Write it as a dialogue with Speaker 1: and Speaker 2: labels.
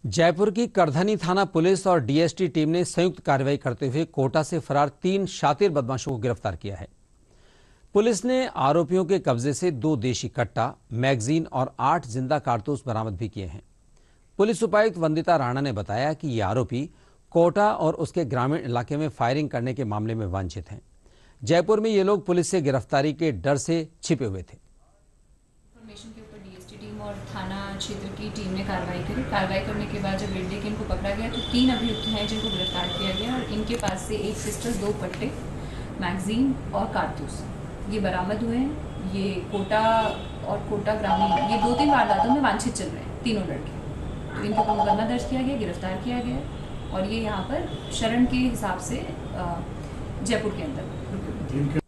Speaker 1: जयपुर की करधनी थाना पुलिस और डीएसटी टीम ने संयुक्त कार्रवाई करते हुए कोटा से फरार 3 शातिर बदमाशों को गिरफ्तार किया है। पुलिस ने आरोपियों के कब्जे से 2 देशी कट्टा, मैगजीन और 8 जिंदा कारतूस बरामद भी किए हैं। पुलिस उपायुक्त वंदिता राणा ने बताया कि ये आरोपी कोटा और उसके ग्रामीण इलाके में फायरिंग करने के मामले में वांछित हैं। जयपुर में ये लोग पुलिस से गिरफ्तारी के डर से छिपे हुए थे।
Speaker 2: के ऊपर डीएसटी टीम और थाना क्षेत्र की टीम ने कार्रवाई करी। कार्रवाई करने के बाद जब रेड डे के इनको पकड़ा गया तो 3 अभियुक्त हैं जिनको गिरफ्तार किया गया और इनके पास से 1 पिस्टल, 2 पट्टे, मैगजीन और कारतूस ये बरामद हुए हैं। ये कोटा और कोटा ग्रामीण ये 2-3 वारदातों में वांछित चल रहे हैं, तीनों लड़के। तो इनके ऊपर मुकदमा दर्ज किया गया, गिरफ्तार किया गया और ये यहाँ पर शरण के हिसाब से जयपुर के अंदर